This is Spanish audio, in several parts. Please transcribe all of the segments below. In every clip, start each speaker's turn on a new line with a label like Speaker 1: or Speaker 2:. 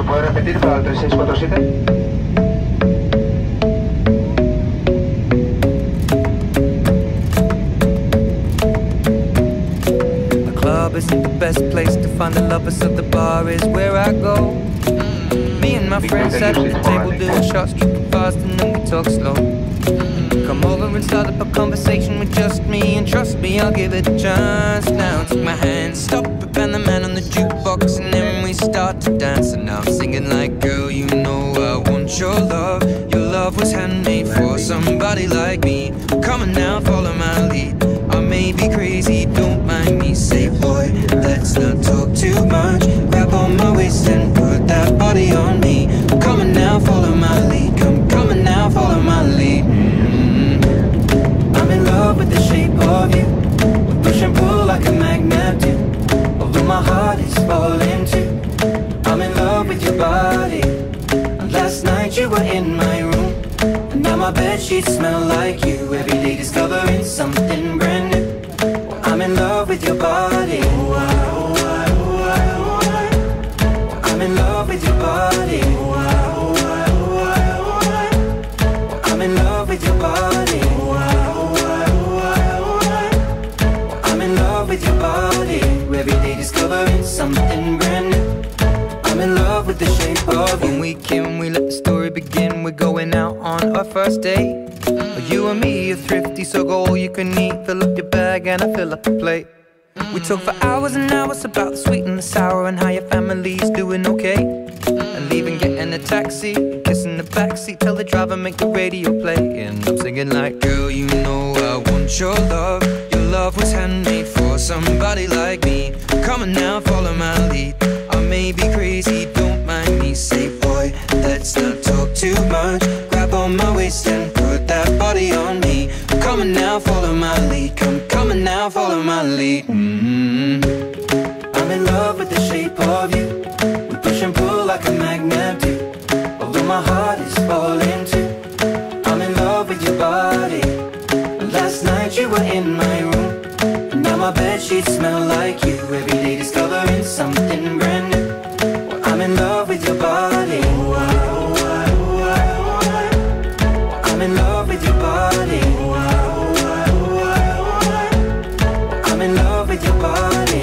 Speaker 1: puede repetir para el 3647?
Speaker 2: Isn't the best place to find the lovers, so the bar is where I go. Me and my friends sat at the table doing shots, tripping fast, and then we talk slow. Come over and start up a conversation with just me, and trust me, I'll give it a chance. Now take my hand, stop it, and the man on the jukebox, and then we start to dance. And now I'm singing like, girl, you know I want your love. Your love was handmade for somebody like me. Come on now, follow my lead. I may be crazy, don't mind me. Say, boy, let's not talk too much. Grab on my waist and put that body on me. Come on now, follow my lead. Come on now, follow my lead. I'm in love with the shape of you. We push and pull like a magnet do. Although my heart is falling too. I'm in love with your body. And last night you were in my room, and now my bedsheets smell like you. Every day discovering something brand new. I'm in love with your body. I'm in love with your body. I'm in love with your body. I'm in love with your body. Every day discovering something brand new. I'm in love with the shape of you. When we came, we let the story begin. We're going out on our first date. You and me are thrifty, so go all you can eat. Fill up your bag and I fill up the plate. We talk for hours and hours about the sweet and the sour, and how your family's doing okay. And leaving, getting a taxi, kissing the backseat, tell the driver make the radio play. And I'm singing like, girl, you know I want your love. Your love was handmade for somebody like me. Come on now, follow my lead. I may be crazy, don't mind me. Say, boy, let's not talk too much. Grab on my waist and put that body on me. Come on now, follow my lead. Come on now, follow my lead. I'm in love with the shape of you. We push and pull like a magnet do. Although my heart is falling too. I'm in love with your body. Last night you were in my room, and now my bedsheets smell like you. Every day discovering something brand new. I'm in love with your body. I'm in love with your body. I'm in love with your body.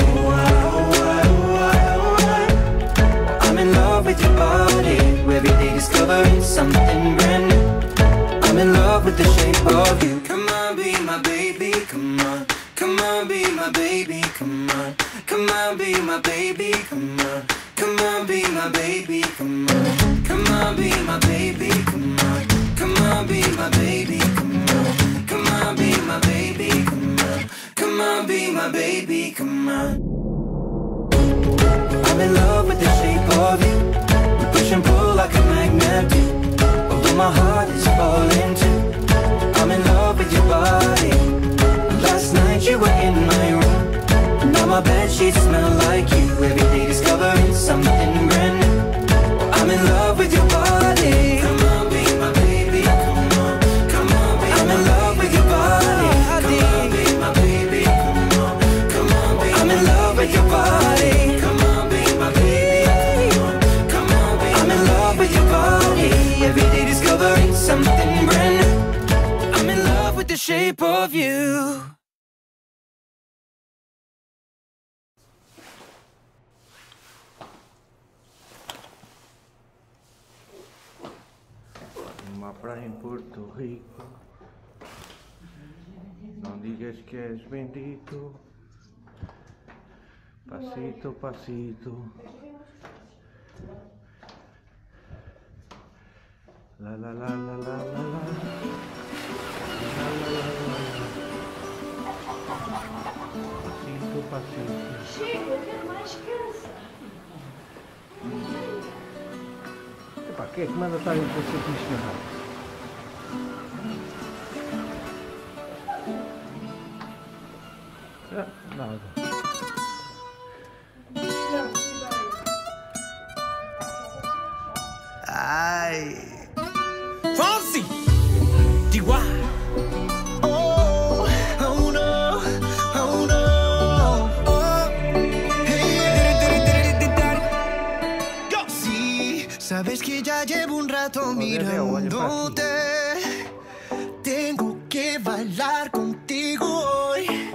Speaker 2: I'm in love with your body. Every day discovering something brand new. I'm in love with the shape of you. Come on, be my baby, come on. Come on, be my baby, come on. Come on, be my baby, come on. Come on, be my baby, come on. Come on, be my baby, come on. Come on, be my baby, come on. Come on, be my baby, come on. Come on, be my baby, come on. I'm in love with the shape of you. We push and pull like a magnet do. Although my heart is falling too. I'm in love with your body. Last night you were in my room, now my bedsheets smell like you. Every day discovering something brand new. I'm in love with your body. Come on, be my baby, come on. Come on, be I'm in love with your body. Come on, be my baby, come on. Come on, be I'm in love with your body. Come on, be my baby, come on. Come on, be I'm in love with your body. Every day discovering something brand new. I'm in love with the shape of you.
Speaker 3: Uma praia em Porto Rico, não digas que és bendito. Passito, passito. La la la la la la la. La la la la la. Passito, passito.
Speaker 4: Chico, eu quero mais criança.
Speaker 3: Epá, quem é que manda estar em conceito nisto errado? Nada.
Speaker 2: Ai, Fonsi, Tiwa.
Speaker 5: Oh, oh no, oh no, oh, hey, sí, llevo un rato mirándote. Tengo que bailar contigo hoy.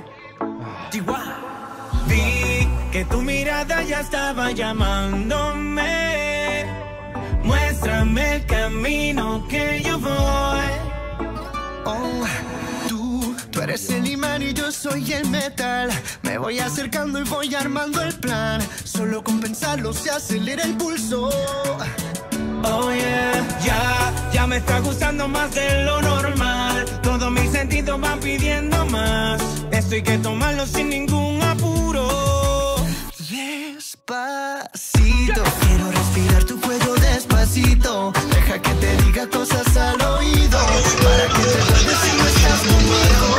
Speaker 6: Vi que tu mirada ya estaba llamándome. Muéstrame el camino que yo voy.
Speaker 5: Oh, tú eres el imán y yo soy el metal. Me voy acercando y voy armando el plan. Solo con pensarlo se acelera el pulso.
Speaker 6: Oh yeah, ya me está gustando más de lo normal. Todos mis sentidos van pidiendo más. Esto hay que tomarlo sin ningún apuro.
Speaker 5: Despacito, quiero respirar tu cuello despacito. Deja que te diga cosas al oído, para que te acuerdes si no estás conmigo.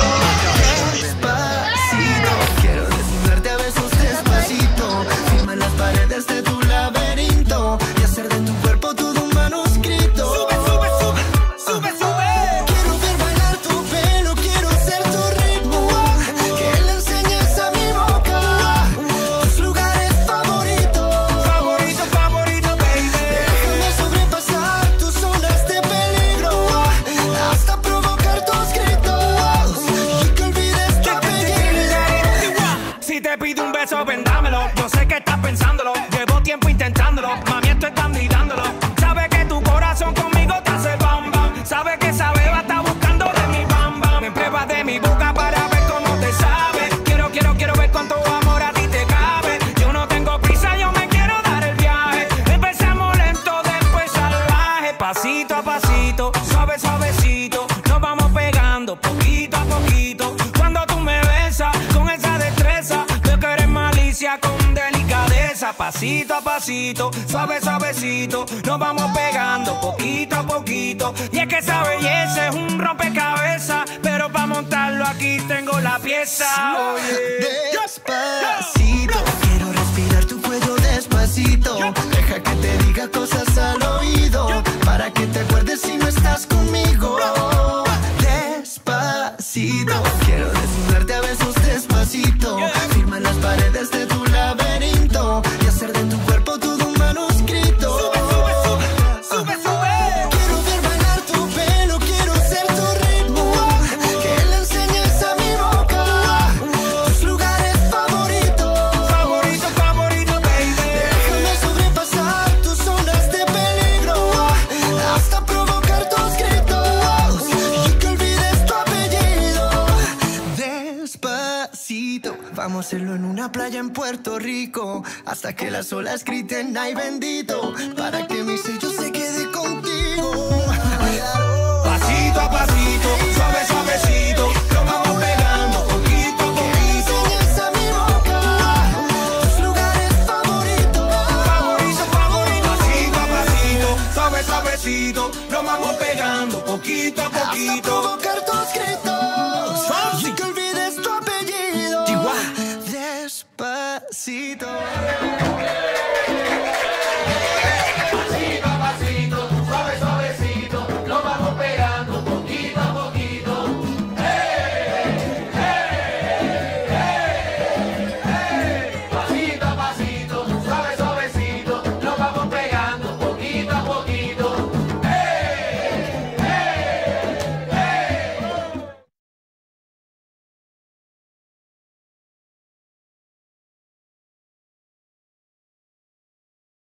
Speaker 5: Despacito, quiero desnudarte a besos despacito. Firma las paredes de tu laberinto y hacer de tu cuerpo todo un manuscrito.
Speaker 6: Sube, sube, sube, sube, sube.
Speaker 5: Quiero ver bailar tu pelo, quiero ser tu ritmo. Que le enseñes a mi boca tus lugares favoritos.
Speaker 6: Favorito, favorito, baby.
Speaker 5: Déjame sobrepasar tus zonas de peligro hasta provocar tus gritos y que olvides tu apellido.
Speaker 6: Si te pido un beso, vendámelo. Yo sé que estás pensándolo. Llevo tiempo intentándolo. Mami, esto están gritándolo. Sabe que tu corazón conmigo te hace bam bam. Sabe que esa beba está buscando de mi bam bam. Me pruebas de mi boca para ver cómo te sabe. Quiero ver cuánto amor a ti te cabe. Yo no tengo prisa, yo me quiero dar el viaje. Empezamos lento, después salvaje. Pasito a pasito, suave, suavecito. Nos vamos pegando poquito a poquito. Cuando tú me besas con esa destreza, veo que eres malicia con delicadeza. Pasito a pasito, suave, suavecito. Nos vamos pegando poquito a poquito. Y es que esa belleza es un rompecabezas, pero para montarlo aquí tengo la pieza.
Speaker 5: Despacito, quiero respirar tu cuello despacito. Deja que te diga cosas al oído, para que te acuerdes si no estás conmigo. Despacito, quiero desnudarte a besos despacito. Firma las paredes de tu laberinto y hacer de tu cuerpo todo un manuscrito.
Speaker 6: Sube, sube, sube, sube, sube.
Speaker 5: Quiero ver bailar tu pelo, quiero ser tu ritmo. Que le enseñes a mi boca tus lugares favoritos.
Speaker 6: Favorito, favorito, baby.
Speaker 5: Déjame sobrepasar tus zonas de peligro hasta provocar tus gritos y que olvides tu apellido. Despacito, vamos a hacerlo en una playa en Puerto Rico hasta que las olas griten ay bendito, para que mi sello se quede contigo.
Speaker 6: Pasito a pasito, suave, suavecito. Nos vamos pegando poquito a poquito.
Speaker 5: Enseñas a mi boca tus lugares favoritos.
Speaker 6: Favorito, favorito. Pasito a pasito, suave, suavecito. Nos vamos pegando poquito a
Speaker 5: Hasta
Speaker 6: poquito.
Speaker 5: provocar tus gritos y que olvides tu apellido. Despacito.